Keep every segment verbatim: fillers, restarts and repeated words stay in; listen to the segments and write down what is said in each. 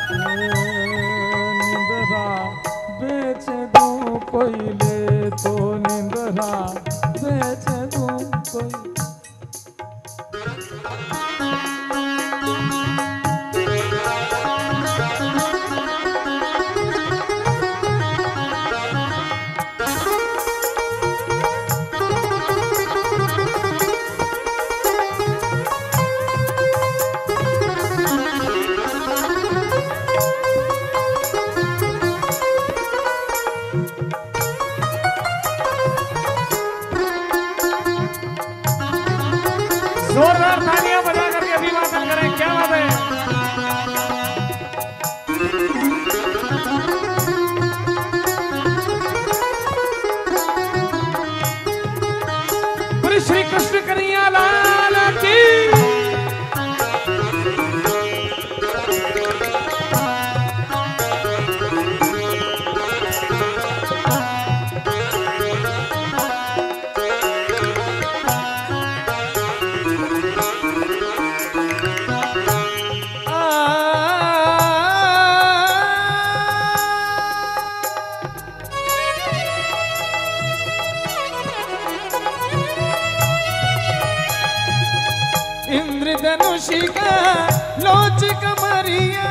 निंदरा बेच दूं कोई ले तो निंदरा बेच दूं कोई। जोरदार तालियां बजा करके अभिवादन करें। क्या बात है। बोले श्री कृष्ण कन्हैया लाल की। इंद्रधनुषी का लोच कमरिया,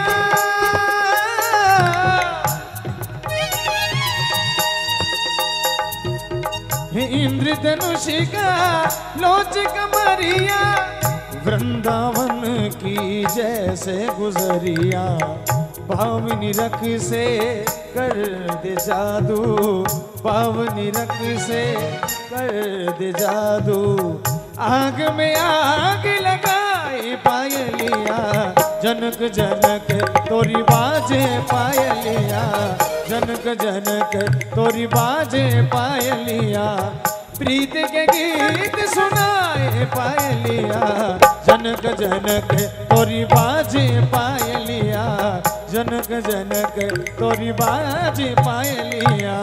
इंद्रधनुषी का लोच कमरिया, वृंदावन की जैसे गुजरिया, पावनी रख से कर दे जादू, पावनी रख से कर दे जादू, आग में आग लगाए पायलिया, जनक जनक तोरी बाजे पायलिया, जनक जनक तोरी बाजे पायलिया, प्रीत के गीत सुनाए पायलिया, जनक जनक तोरी बाजे पायलिया, जनक जनक तोरी बाजे पायलिया।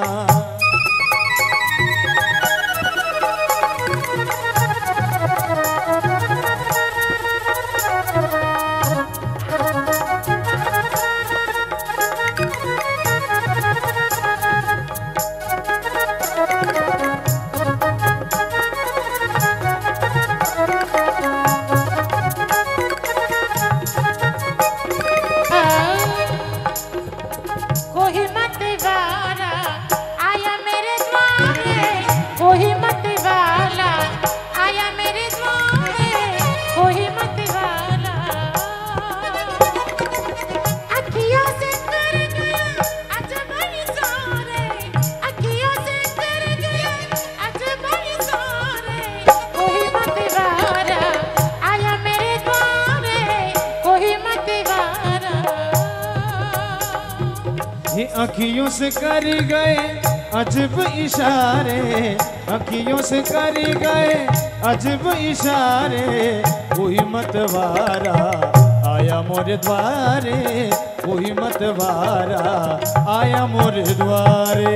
अखियों से कर गए अजब इशारे, अखियों से कर गए अजब इशारे, कोई मतवारा आया मोरे द्वारे, कोई मतवारा आया मोरे द्वारे।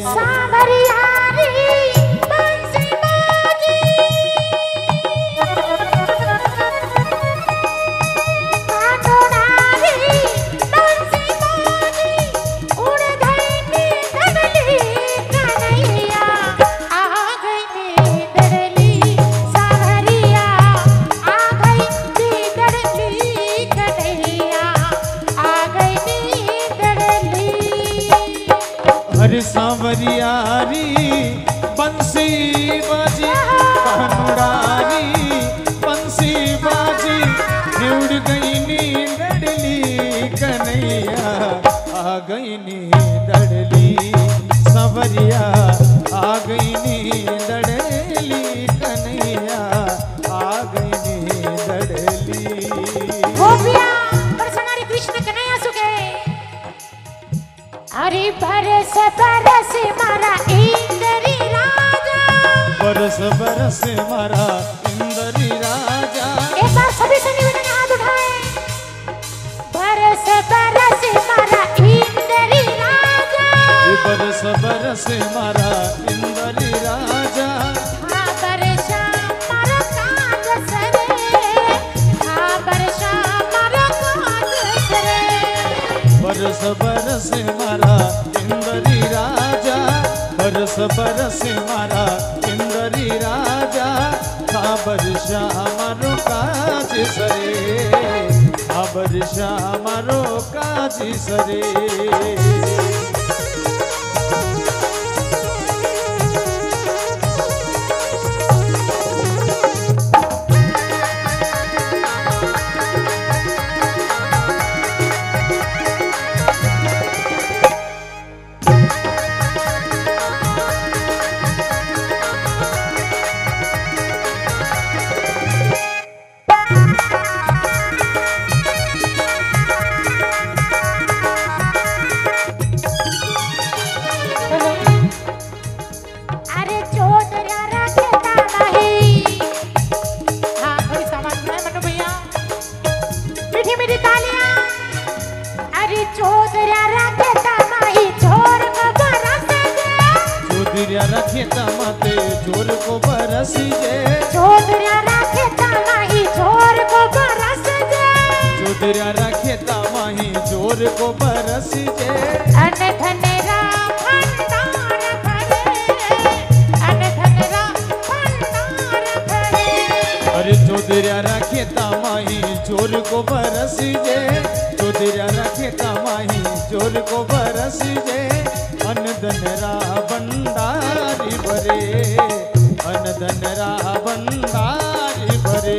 हरे सांवरियारी बंसी बाजी, कानुड़ारी बंसी बाजी, उड़ गई नींद डली कन्हैया, आ गई नींद डली सांवरिया, आ गई नींद डली कन्हैया, आ गई नींद डली। अरे बरस बरस मारा इंद्री राजा, बरस बरस मारा इंद्री राजा। एक बार सभी से निवेदन हाथ उठाए। बरस बरस मारा इंद्री राजा, बरस बरस मारा इंद्री राजा। हाँ बरसा मारा काज सरे, हाँ बरसा मारा काज सरे। बरस मारा इंदरी राजा, बरस बरस मारा इंदरी राजा, खबर मारो काज सरे, खबर मारो काज सरे। खेता माते जोर को बरसी जे, चौधरिया राखेता माही जोर को बरस जे, चौधरिया राखेता माही जोर को बरसी जे। अन धनेरा भंडार भरे, अन धनेरा भंडार भरे। अरे चौधरिया राखेता माही जोर को बरसी जे, चौधरिया राखेता माही जोर को बरसी जे। अन धनरा भंडारी भरे, अन धनरा भंडारी भरे।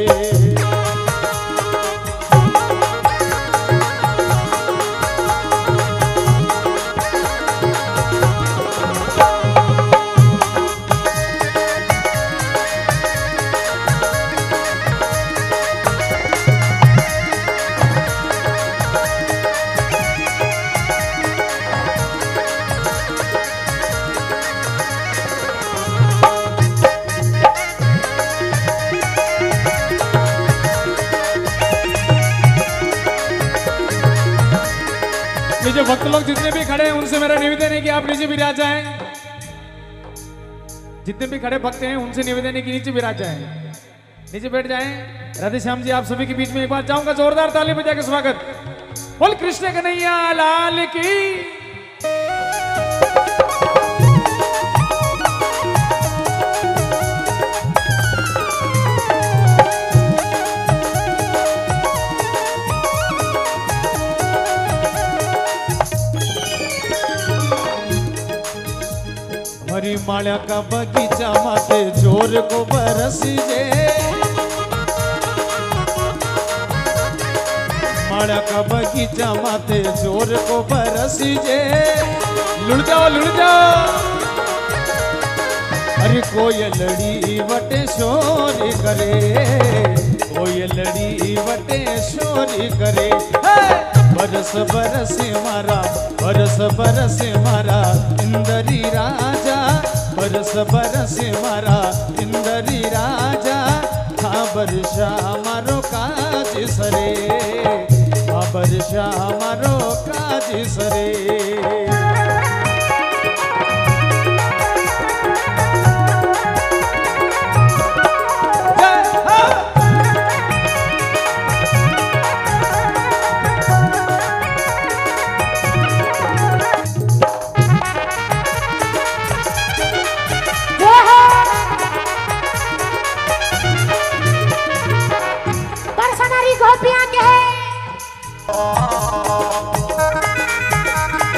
जो भक्त लोग जितने भी खड़े हैं उनसे मेरा निवेदन है कि आप नीचे विराज जाएं। जितने भी खड़े भक्त हैं उनसे निवेदन है कि नीचे विराज जाएं, नीचे बैठ जाएं। राधे श्याम जी आप सभी के बीच में एक बार चाहूंगा जोरदार ताली बजा के स्वागत। बोल कृष्ण कन्हैया लाल की। हरी माल्या का बगीचा माते जोर को बरसी जे, माल्या का बगीचा माते जोर को बरसी जे। लुढ़ जाओ लुढ़ जाओ। अरे कोयलड़ी वटे शोरी करे, कोयलड़ी वटे शोरी करे। बरस बरस मारा, बरस बरस मारा इंदरी राजा, बरस बरस मारा इंदरी राजा। खबर मारो काज सरे, खबर मारो काज सरे। गोपियां के है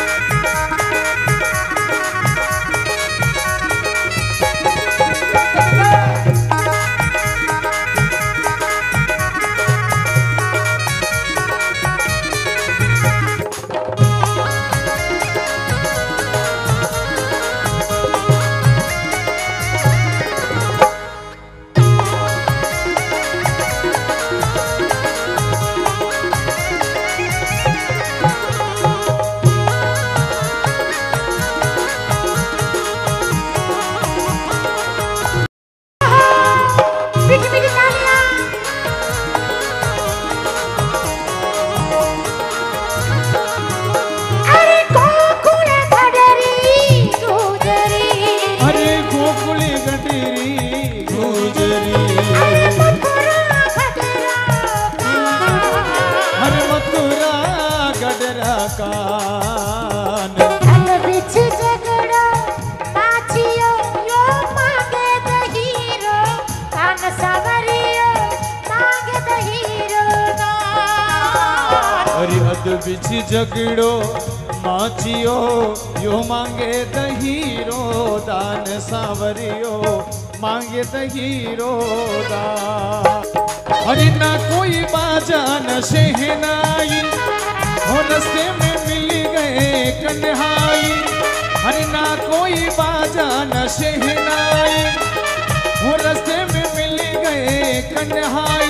कान। अन बिच झगड़ो नाचियो यो मांगे द हीरो कान सावरियो मांगे द हीरो दान। अरे अद बिच झगड़ो नाचियो यो मांगे द हीरो दान सावरियो मांगे द हीरो दान। अरे ना कोई बाजा न शहनाई हो रस्ते में मिल गए कन्हाई। अरे ना कोई बाजा न शहनाई हो रस्ते में मिल गए कन्हाई।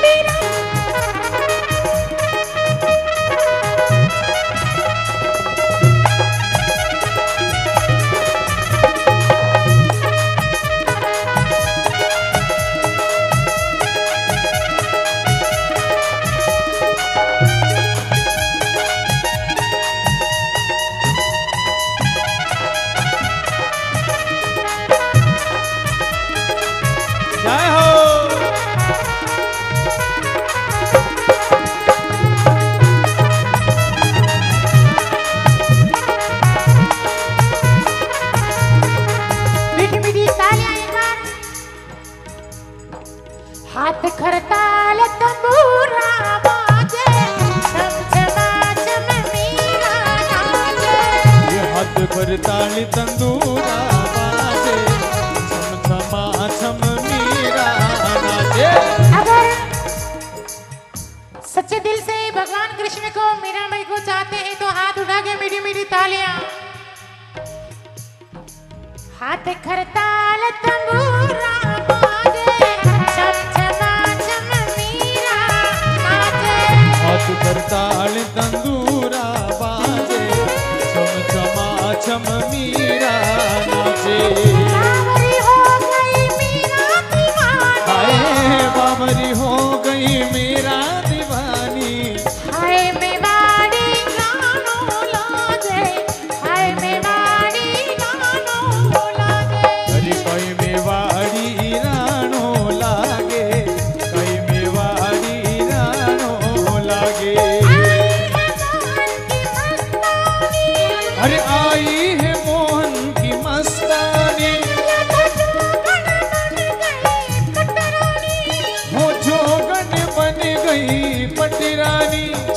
जय हो। मीठी मीठी तालियां एक बार। हाथ खरताल तंबूरा बाजे छम छमा छम मीरा नाचे। ये हाथ पर ताली तंदूरा बाजे छम छमा छम मीरा नाचे। अगर सच्चे दिल से भगवान कृष्ण को मीराबाई को चाहते हैं तो हाथ उठा के मीठी मीठी तालियां। हाथ खरताल तंबूरा बाजे छम छमा छम मीरा नाचे। हाथ पर ताली तंदूरा बाजे छम छमा छम मीरा नाचे। बावरी हो गई मीरा दीवानी। हाय बावरी हो गई मेरा दीवानी। हाय मेवाड़ी गानों लागे हाय मेवाड़ी गानों लागे। अरे कोई मेवाड़ी रानो लागे कोई मेवाड़ी रानो लागे। अरे आई है मोहन की मस्तानी हो जोगन बन गई पटरानी।